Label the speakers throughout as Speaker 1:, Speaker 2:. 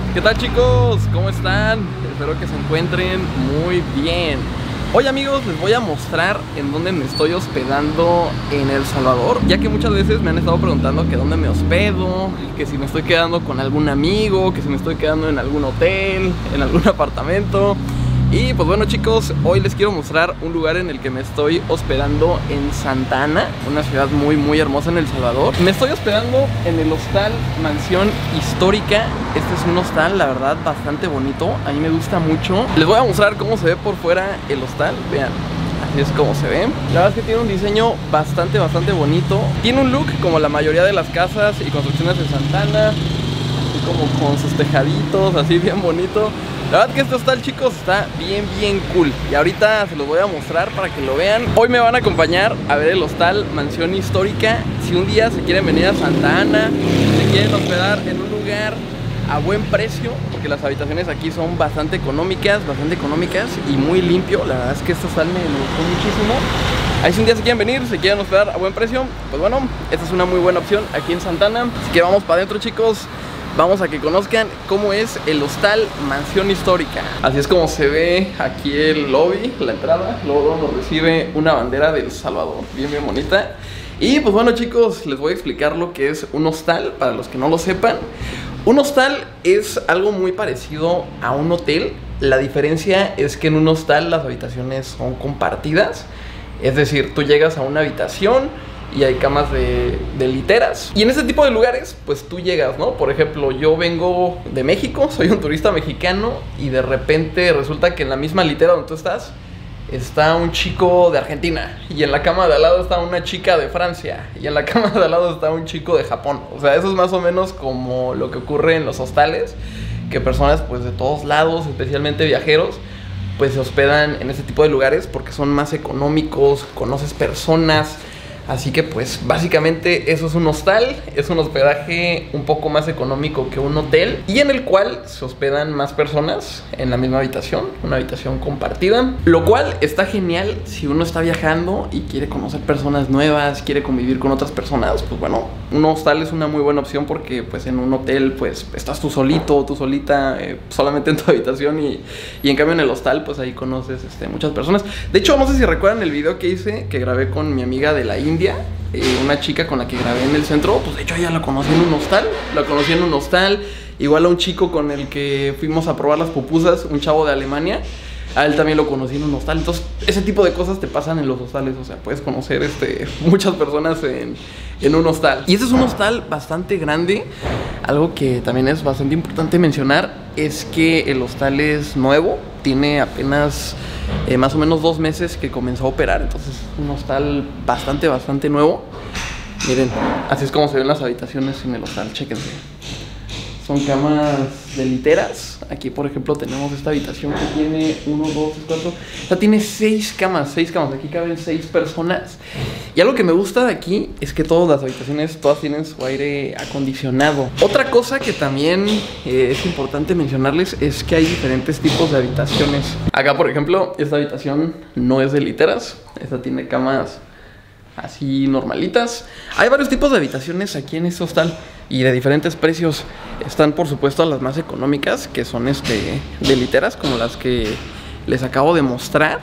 Speaker 1: ¿Qué tal, chicos? ¿Cómo están? Espero que se encuentren muy bien. Hoy, amigos, les voy a mostrar en dónde me estoy hospedando en El Salvador, ya que muchas veces me han estado preguntando que dónde me hospedo, que si me estoy quedando con algún amigo, que si me estoy quedando en algún hotel, en algún apartamento. Y pues bueno, chicos, hoy les quiero mostrar un lugar en el que me estoy hospedando en Santa Ana, una ciudad muy hermosa en El Salvador. Me estoy hospedando en el hostal Mansión Histórica. Este es un hostal, la verdad, bastante bonito. A mí me gusta mucho. Les voy a mostrar cómo se ve por fuera el hostal. Vean, así es como se ve. La verdad es que tiene un diseño bastante bonito. Tiene un look como la mayoría de las casas y construcciones de Santa Ana, así como con sus tejaditos, así bien bonito. La verdad que este hostal, chicos, está bien cool. Y ahorita se los voy a mostrar para que lo vean. Hoy me van a acompañar a ver el hostal Mansión Histórica. Si un día se quieren venir a Santa Ana, se quieren hospedar en un lugar a buen precio, porque las habitaciones aquí son bastante económicas y muy limpio. La verdad es que este hostal me gustó muchísimo. Ahí si un día se quieren venir, se quieren hospedar a buen precio, pues bueno, esta es una muy buena opción aquí en Santa Ana. Así que vamos para adentro, chicos. Vamos a que conozcan cómo es el hostal Mansión Histórica. Así es como se ve aquí el lobby, la entrada. Luego nos recibe una bandera de El Salvador, bien bonita. Y pues bueno, chicos, les voy a explicar lo que es un hostal, para los que no lo sepan. Un hostal es algo muy parecido a un hotel. La diferencia es que en un hostal las habitaciones son compartidas. Es decir, tú llegas a una habitación y hay camas de literas. Y en ese tipo de lugares, pues tú llegas, ¿no? Por ejemplo, yo vengo de México, soy un turista mexicano, y de repente resulta que en la misma litera donde tú estás está un chico de Argentina, y en la cama de al lado está una chica de Francia, y en la cama de al lado está un chico de Japón. O sea, eso es más o menos como lo que ocurre en los hostales, que personas pues de todos lados, especialmente viajeros, pues se hospedan en ese tipo de lugares porque son más económicos, conoces personas. Así que pues básicamente eso es un hostal, es un hospedaje un poco más económico que un hotel, y en el cual se hospedan más personas en la misma habitación, una habitación compartida. Lo cual está genial si uno está viajando y quiere conocer personas nuevas, quiere convivir con otras personas. Pues bueno, un hostal es una muy buena opción porque pues en un hotel pues estás tú solito, tú solita, solamente en tu habitación, y en cambio en el hostal pues ahí conoces muchas personas. De hecho, no sé si recuerdan el video que hice, que grabé con mi amiga de la India, una chica con la que grabé en el centro. Pues de hecho ella la conocí en un hostal. La conocí en un hostal. Igual a un chico con el que fuimos a probar las pupusas, un chavo de Alemania, a él también lo conocí en un hostal. Entonces ese tipo de cosas te pasan en los hostales. O sea, puedes conocer muchas personas en un hostal. Y este es un hostal bastante grande. Algo que también es bastante importante mencionar es que el hostal es nuevo. Tiene apenas más o menos 2 meses que comenzó a operar. Entonces es un hostal bastante nuevo. Miren, así es como se ven las habitaciones en el hostal, chéquense. Son camas de literas. Aquí, por ejemplo, tenemos esta habitación que tiene 1, 2, 3, 4. O sea, tiene 6 camas. Aquí caben 6 personas. Y algo que me gusta de aquí es que todas las habitaciones, todas tienen su aire acondicionado. Otra cosa que también es importante mencionarles es que hay diferentes tipos de habitaciones. Acá, por ejemplo, esta habitación no es de literas. Esta tiene camas así normalitas. Hay varios tipos de habitaciones aquí en este hostal y de diferentes precios. Están, por supuesto, las más económicas, que son de literas, como las que les acabo de mostrar.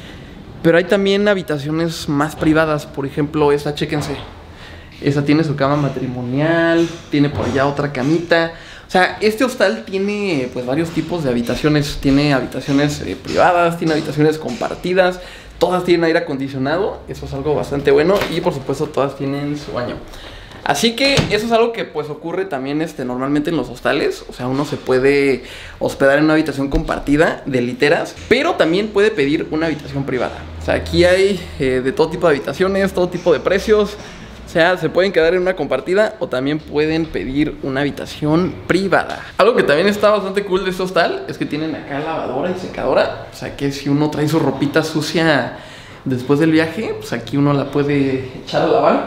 Speaker 1: Pero hay también habitaciones más privadas. Por ejemplo, esta, chéquense. Esta tiene su cama matrimonial, tiene por allá otra camita. O sea, este hostal tiene pues varios tipos de habitaciones. Tiene habitaciones privadas, tiene habitaciones compartidas. Todas tienen aire acondicionado, eso es algo bastante bueno. Y por supuesto todas tienen su baño. Así que eso es algo que pues ocurre también normalmente en los hostales. O sea, uno se puede hospedar en una habitación compartida de literas, pero también puede pedir una habitación privada. O sea, aquí hay de todo tipo de habitaciones, todo tipo de precios. O sea, se pueden quedar en una compartida o también pueden pedir una habitación privada. Algo que también está bastante cool de este hostal es que tienen acá lavadora y secadora. O sea, que si uno trae su ropita sucia después del viaje, pues aquí uno la puede echar a lavar.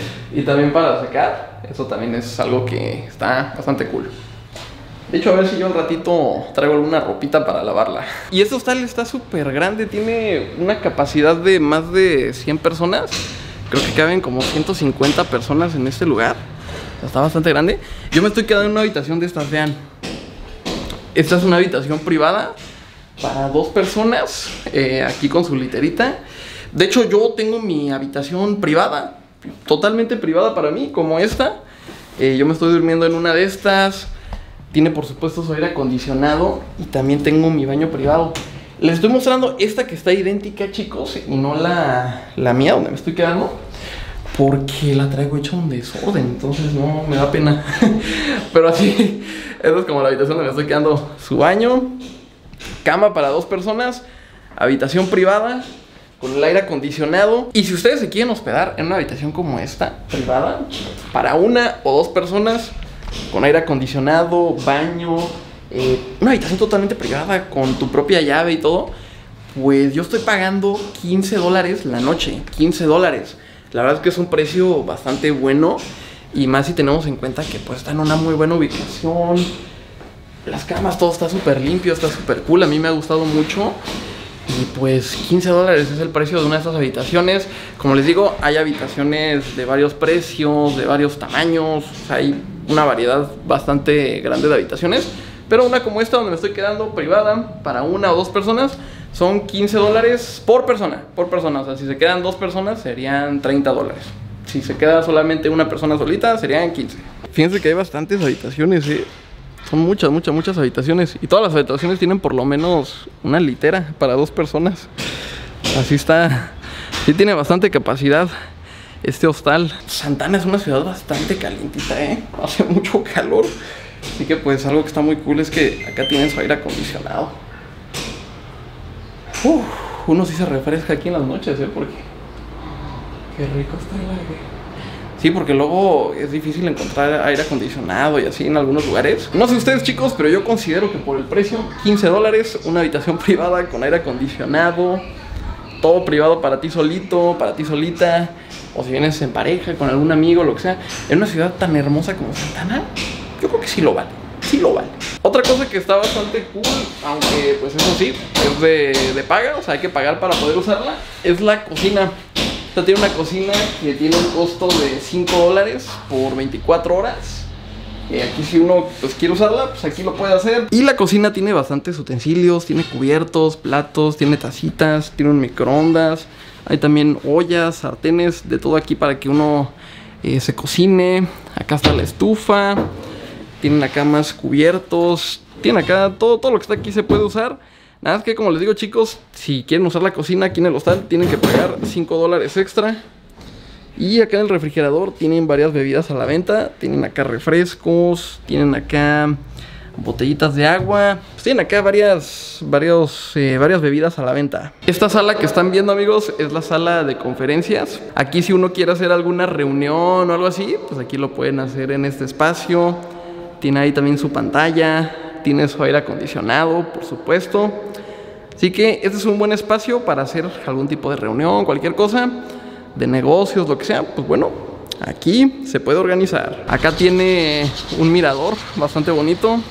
Speaker 1: Y también para secar. Eso también es algo que está bastante cool. De hecho, a ver si yo un ratito traigo alguna ropita para lavarla. Y este hostal está súper grande. Tiene una capacidad de más de 100 personas. Creo que caben como 150 personas en este lugar. O sea, está bastante grande. Yo me estoy quedando en una habitación de estas, vean. Esta es una habitación privada para 2 personas, aquí con su literita. De hecho, yo tengo mi habitación privada, totalmente privada para mí, como esta. Yo me estoy durmiendo en una de estas. Tiene por supuesto su aire acondicionado y también tengo mi baño privado. Les estoy mostrando esta que está idéntica, chicos, y no la mía, donde me estoy quedando, porque la traigo hecha un desorden, entonces no me da pena. Pero así, esta es como la habitación donde me estoy quedando. Su baño, cama para 2 personas, habitación privada con el aire acondicionado. Y si ustedes se quieren hospedar en una habitación como esta, privada, para 1 o 2 personas, con aire acondicionado, baño, una habitación totalmente privada, con tu propia llave y todo, pues yo estoy pagando $15 la noche, $15. La verdad es que es un precio bastante bueno, y más si tenemos en cuenta que pues está en una muy buena ubicación. Las camas, todo está súper limpio, está súper cool, a mí me ha gustado mucho. Y pues $15 es el precio de una de estas habitaciones. Como les digo, hay habitaciones de varios precios, de varios tamaños. O sea, hay una variedad bastante grande de habitaciones. Pero una como esta, donde me estoy quedando, privada, para 1 o 2 personas, son $15 por persona. O sea, si se quedan 2 personas, serían $30. Si se queda solamente una persona solita, serían 15. Fíjense que hay bastantes habitaciones, Son muchas habitaciones. Y todas las habitaciones tienen por lo menos una litera para 2 personas. Así está. Sí tiene bastante capacidad este hostal. Santa Ana es una ciudad bastante calientita, Hace mucho calor. Así que pues algo que está muy cool es que acá tienen su aire acondicionado. Uno sí se refresca aquí en las noches, porque qué rico está el aire. Sí, porque luego es difícil encontrar aire acondicionado y así en algunos lugares. No sé ustedes, chicos, pero yo considero que por el precio, $15, una habitación privada con aire acondicionado, todo privado para ti solito, para ti solita, o si vienes en pareja, con algún amigo, lo que sea, en una ciudad tan hermosa como Santa Ana, yo creo que sí lo vale, Otra cosa que está bastante cool, aunque pues eso sí, es de paga, o sea, hay que pagar para poder usarla, es la cocina. Esta tiene una cocina que tiene un costo de $5 por 24 horas. Aquí si uno pues quiere usarla, pues aquí lo puede hacer. Y la cocina tiene bastantes utensilios, tiene cubiertos, platos, tiene tacitas, tiene un microondas. Hay también ollas, sartenes, de todo aquí para que uno se cocine. Acá está la estufa. Tienen acá más cubiertos. Tienen acá todo lo que está aquí se puede usar. Nada más que, como les digo, chicos, si quieren usar la cocina aquí en el hostal, tienen que pagar $5 extra. Y acá en el refrigerador tienen varias bebidas a la venta. Tienen acá refrescos, tienen acá botellitas de agua. Pues tienen acá varias bebidas a la venta. Esta sala que están viendo, amigos, es la sala de conferencias. Aquí si uno quiere hacer alguna reunión o algo así, pues aquí lo pueden hacer en este espacio. Tiene ahí también su pantalla, tiene su aire acondicionado, por supuesto. Así que este es un buen espacio para hacer algún tipo de reunión, cualquier cosa, de negocios, lo que sea. Pues bueno, aquí se puede organizar. Acá tiene un mirador bastante bonito.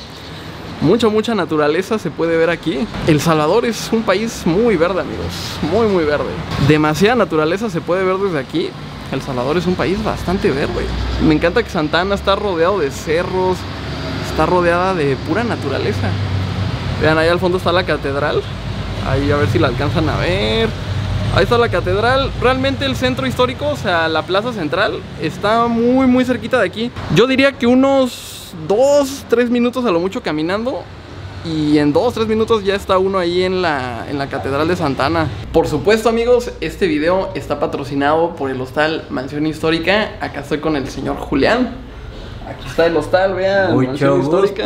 Speaker 1: Mucha naturaleza se puede ver aquí. El Salvador es un país muy verde, amigos, muy verde. Demasiada naturaleza se puede ver desde aquí. El Salvador es un país bastante verde. Me encanta que Santa Ana está rodeado de cerros, está rodeada de pura naturaleza. Vean, ahí al fondo está la catedral. Ahí a ver si la alcanzan a ver. Ahí está la catedral. Realmente el centro histórico, o sea, la plaza central, está muy cerquita de aquí. Yo diría que unos 2-3 minutos a lo mucho caminando. Y en 2-3 minutos ya está uno ahí en la catedral de Santa Ana. Por supuesto, amigos, este video está patrocinado por el hostal Mansión Histórica. Acá estoy con el señor Julián. Aquí está el hostal, vean.
Speaker 2: Mucho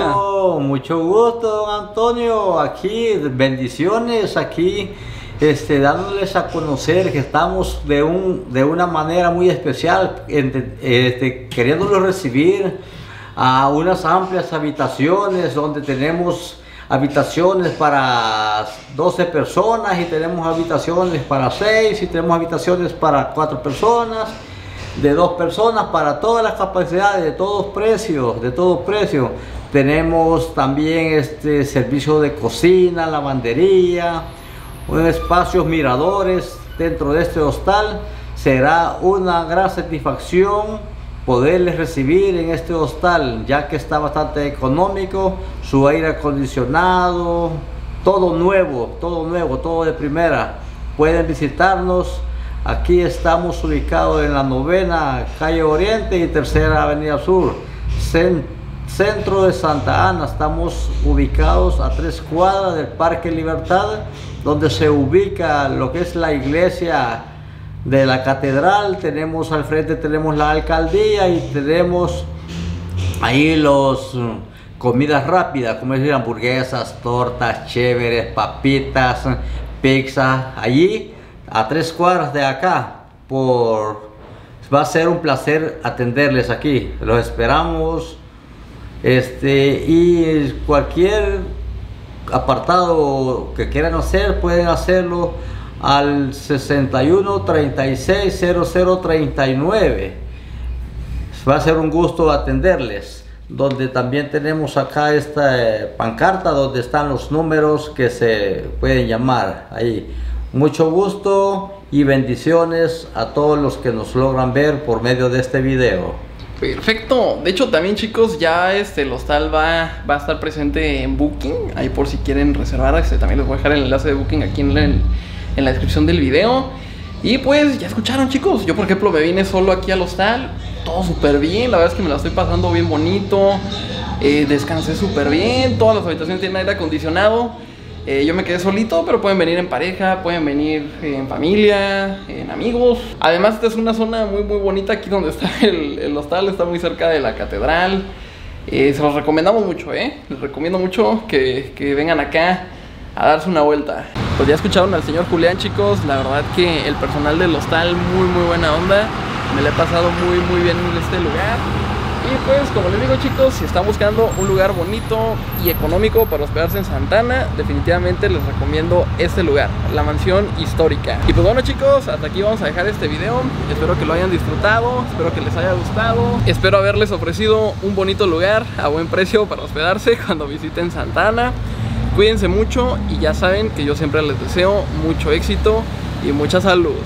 Speaker 2: gusto, don Antonio. Aquí, bendiciones, aquí dándoles a conocer que estamos de una manera muy especial, queriéndolos recibir a unas amplias habitaciones donde tenemos habitaciones para 12 personas y tenemos habitaciones para 6 y tenemos habitaciones para 4 personas, de 2 personas, para todas las capacidades, de todos precios, Tenemos también servicio de cocina, lavandería, espacios miradores dentro de este hostal. Será una gran satisfacción poderles recibir en este hostal, ya que está bastante económico, su aire acondicionado, todo nuevo, todo de primera. Pueden visitarnos. Aquí estamos ubicados en la 9ª calle Oriente y 3ª avenida Sur, centro de Santa Ana. Estamos ubicados a 3 cuadras del Parque Libertad, donde se ubica lo que es la iglesia de la catedral. Tenemos al frente, tenemos la alcaldía y tenemos ahí los comidas rápidas, como decir, hamburguesas, tortas, chéveres, papitas, pizza. Allí a 3 cuadras de acá. Va a ser un placer atenderles aquí. Los esperamos. Y cualquier apartado que quieran hacer, pueden hacerlo al 61 36 00 39. Va a ser un gusto atenderles. Donde también tenemos acá esta pancarta donde están los números que se pueden llamar ahí. Mucho gusto y bendiciones a todos los que nos logran ver por medio de este video.
Speaker 1: Perfecto. De hecho, también, chicos, ya el hostal va a estar presente en Booking. Ahí por si quieren reservar, también les voy a dejar el enlace de Booking aquí en la descripción del video. Y pues ya escucharon, chicos. Yo, por ejemplo, me vine solo aquí al hostal. Todo súper bien. La verdad es que me la estoy pasando bien bonito. Descansé súper bien. Todas las habitaciones tienen aire acondicionado. Yo me quedé solito, pero pueden venir en pareja, pueden venir en familia, en amigos. Además, esta es una zona muy bonita aquí donde está el hostal. Está muy cerca de la catedral. Se los recomendamos mucho, Les recomiendo mucho que vengan acá a darse una vuelta. Pues ya escucharon al señor Julián, chicos. La verdad que el personal del hostal muy buena onda. Me la he pasado muy bien en este lugar. Y pues, como les digo, chicos, si están buscando un lugar bonito y económico para hospedarse en Santa Ana, definitivamente les recomiendo este lugar, la mansión histórica. Y pues bueno, chicos, hasta aquí vamos a dejar este video. Espero que lo hayan disfrutado, espero que les haya gustado. Espero haberles ofrecido un bonito lugar a buen precio para hospedarse cuando visiten Santa Ana. Cuídense mucho y ya saben que yo siempre les deseo mucho éxito y mucha salud.